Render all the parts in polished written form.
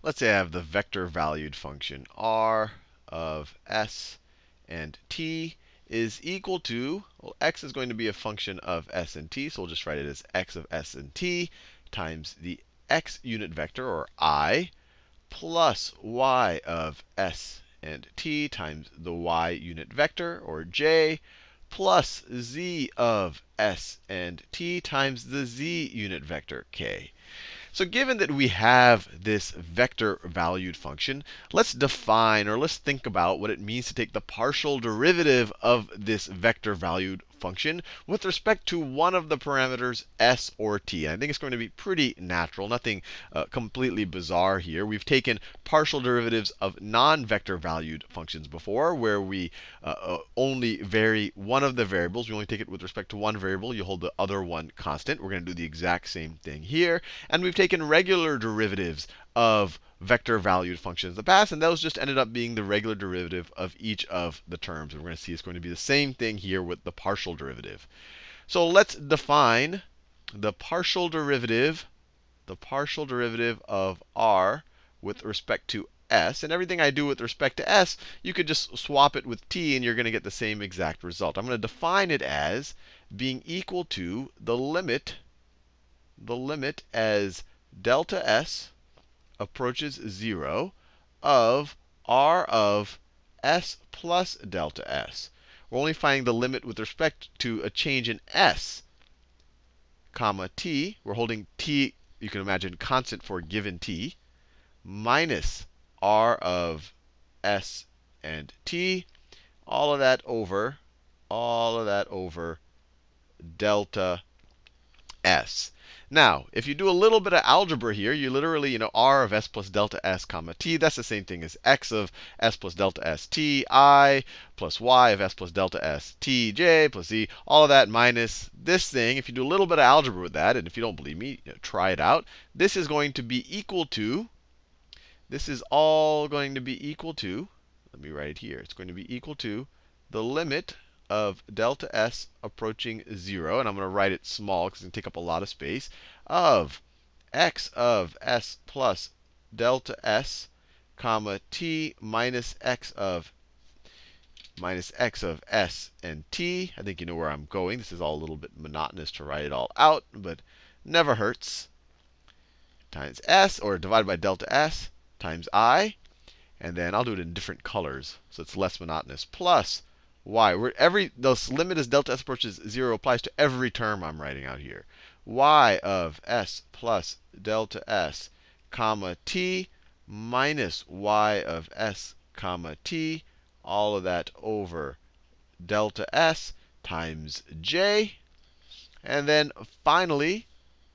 let's say I have the vector valued function r of s and t is equal to, well, x is going to be a function of s and t, so we'll just write it as x of s and t times the x unit vector, or I, plus y of s and t times the y unit vector, or j, plus z of s and t times the z unit vector, k. So given that we have this vector valued function, let's define, or let's think about what it means to take the partial derivative of this vector valued function with respect to one of the parameters s or t. I think it's going to be pretty natural, nothing completely bizarre here. We've taken partial derivatives of non-vector valued functions before, where we only vary one of the variables. We only take it with respect to one variable. You hold the other one constant. We're going to do the exact same thing here. And we've taken regular derivatives of vector valued functions in the past, and those just ended up being the regular derivative of each of the terms. And we're going to see it's going to be the same thing here with the partial derivative. So let's define the partial derivative of r with respect to s. And everything I do with respect to s, you could just swap it with t, and you're going to get the same exact result. I'm going to define it as being equal to the limit as delta s approaches 0 of r of s plus delta s. We're only finding the limit with respect to a change in s, comma t. We're holding t, you can imagine, constant for a given t, minus r of s and t, all of that over delta s. Now, if you do a little bit of algebra here, you literally, r of s plus delta s comma t, that's the same thing as x of s plus delta s t, I plus y of s plus delta s t, j plus z, all of that minus this thing. If you do a little bit of algebra with that, and if you don't believe me, try it out. This is going to be equal to, this is all going to be equal to, let me write it here. It's going to be equal to the limit of delta s approaching 0, and I'm going to write it small because it's going to take up a lot of space, of x of s plus delta s, comma t minus x of s and t. I think you know where I'm going. This is all a little bit monotonous to write it all out, but never hurts. Times s, or divided by delta s, times I. And then I'll do it in different colors, so it's less monotonous, plus y. This limit as delta s approaches 0 applies to every term I'm writing out here. Y of s plus delta s, comma t, minus y of s, comma t, all of that over delta s times j. And then finally,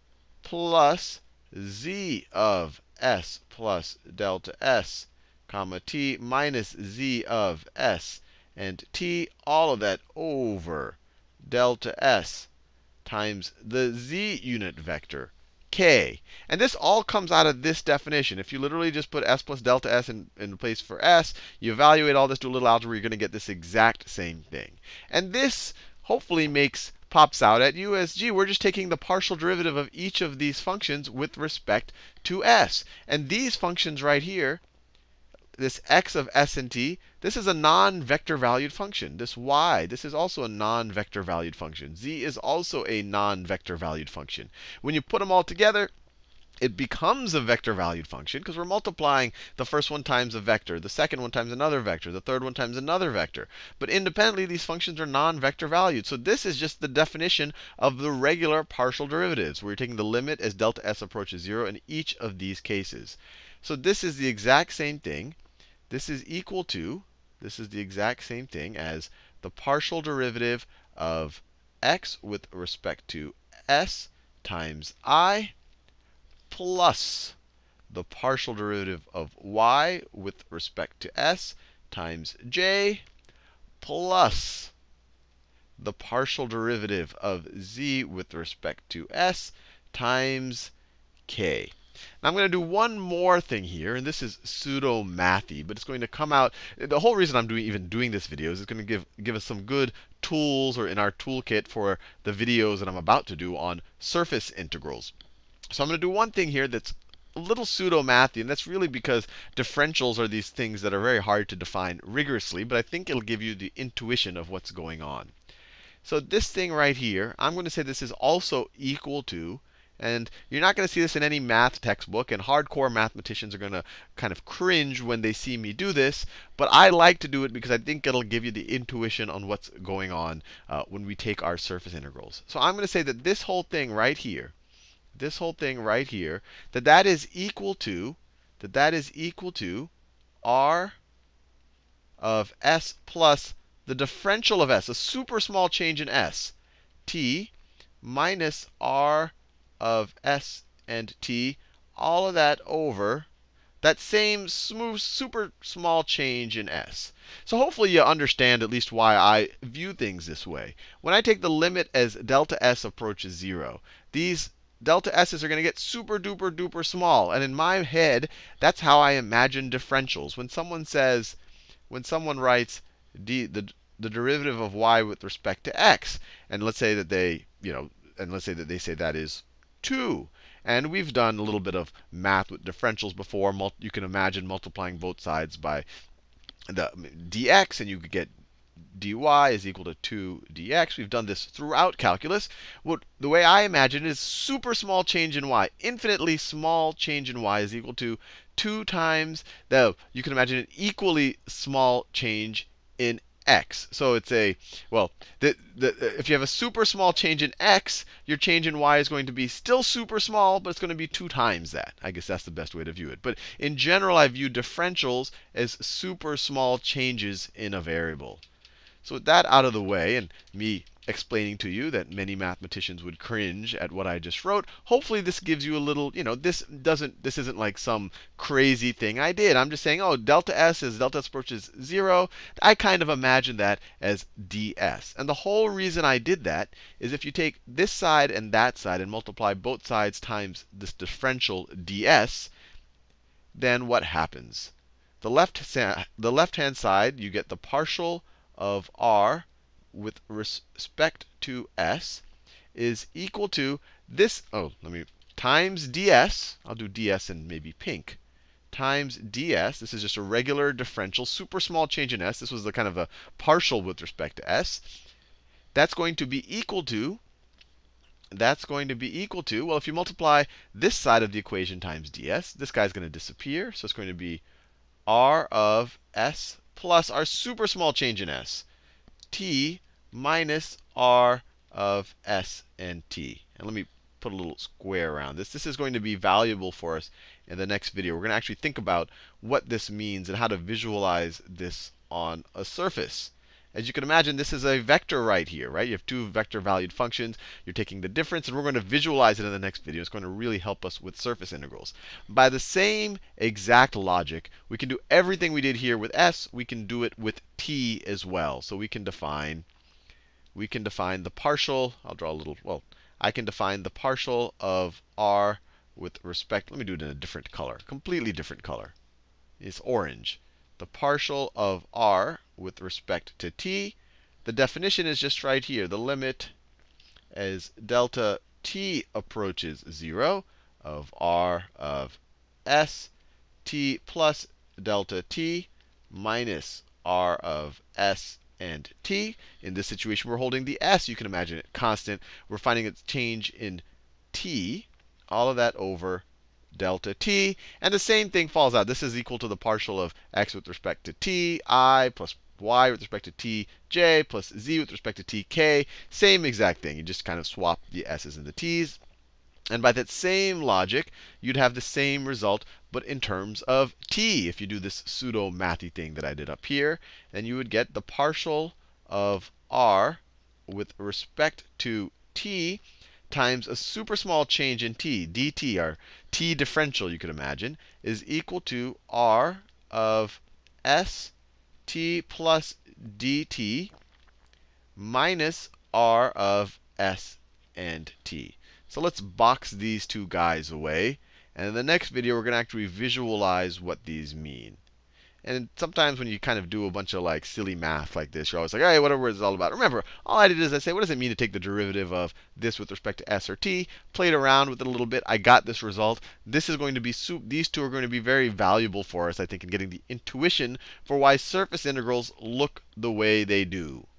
plus z of s plus delta s, comma t minus z of s and t, all of that over delta s times the z unit vector, k. And this all comes out of this definition. If you literally just put s plus delta s in place for s, you evaluate all this, do a little algebra, you're going to get this exact same thing. And this hopefully pops out at you as, gee, we're just taking the partial derivative of each of these functions with respect to s. And these functions right here, this x of s and t, this is a non-vector valued function. This y, this is also a non-vector valued function. Z is also a non-vector valued function. When you put them all together, it becomes a vector valued function because we're multiplying the first one times a vector, the second one times another vector, the third one times another vector. But independently, these functions are non-vector valued. So this is just the definition of the regular partial derivatives, where you're taking the limit as delta s approaches 0 in each of these cases. So this is the exact same thing. This is equal to, this is the exact same thing as the partial derivative of x with respect to s times I, plus the partial derivative of y with respect to s times j, plus the partial derivative of z with respect to s times k. Now I'm going to do one more thing here, and this is pseudo-mathy, but it's going to come out. The whole reason I'm even doing this video is it's going to give us some good tools, or in our toolkit, for the videos that I'm about to do on surface integrals. So I'm going to do one thing here that's a little pseudo-mathy, and that's really because differentials are these things that are very hard to define rigorously, but I think it'll give you the intuition of what's going on. So this thing right here, I'm going to say this is also equal to, and you're not going to see this in any math textbook, and hardcore mathematicians are going to kind of cringe when they see me do this, but I like to do it because I think it'll give you the intuition on what's going on when we take our surface integrals. So I'm going to say that this whole thing right here, that is equal to, r of s plus the differential of s, a super small change in s, t minus r of s and t, all of that over that same smooth, super small change in s. So hopefully you understand at least why I view things this way. When I take the limit as delta s approaches 0, these delta s's are going to get super duper duper small. And in my head, that's how I imagine differentials. When someone writes the derivative of y with respect to x, and let's say that they say that is 2. And we've done a little bit of math with differentials before. You can imagine multiplying both sides by the dx, and you could get dy is equal to 2 dx. We've done this throughout calculus. The way I imagine it is super small change in y. Infinitely small change in y is equal to 2 times you can imagine an equally small change in x. So it's if you have a super small change in x, your change in y is going to be still super small, but it's going to be 2 times that. I guess that's the best way to view it. But in general, I view differentials as super small changes in a variable. So with that out of the way, and me explaining to you that many mathematicians would cringe at what I just wrote, hopefully this gives you a little, this isn't like some crazy thing I did. I'm just saying, oh, delta s approaches 0. I kind of imagine that as ds. And the whole reason I did that is if you take this side and that side and multiply both sides times this differential ds, then what happens? The left-hand side, you get the partial of r with respect to s is equal to this, times ds. I'll do ds in maybe pink. Times ds. This is just a regular differential, super small change in s. This was the kind of a partial with respect to s. That's going to be equal to, well, if you multiply this side of the equation times ds, this guy's going to disappear. So it's going to be r of s plus our super small change in s, t minus r of s and t. And let me put a little square around this. This is going to be valuable for us in the next video. We're going to actually think about what this means and how to visualize this on a surface. As you can imagine, this is a vector right here, right? You have two vector valued functions. You're taking the difference, and we're going to visualize it in the next video. It's going to really help us with surface integrals. By the same exact logic, we can do everything we did here with s. We can do it with t as well. So we can define the partial. I'll draw a little, well, I can define the partial of r with respect. Let me do it in a different color, completely different color. It's orange. The partial of r with respect to t. The definition is just right here. The limit as delta t approaches 0 of r of s t plus delta t minus r of s and t. In this situation, we're holding the s. You can imagine it constant. We're finding its change in t, all of that over delta t. And the same thing falls out. This is equal to the partial of x with respect to t, I plus y with respect to t, j plus z with respect to t, k. Same exact thing. You just kind of swap the s's and the t's. And by that same logic, you'd have the same result, but in terms of t. If you do this pseudo-mathy thing that I did up here, then you would get the partial of r with respect to t times a super small change in t, dt, our t differential, you could imagine, is equal to r of s t plus dt minus r of s and t. So let's box these two guys away. And in the next video, we're going to actually visualize what these mean. And sometimes when you kind of do a bunch of like silly math like this, you're always like, hey, whatever it's all about. Remember, all I did is I say, what does it mean to take the derivative of this with respect to s or t? Played around with it a little bit. I got this result. This is going to be, these two are going to be very valuable for us, I think, in getting the intuition for why surface integrals look the way they do.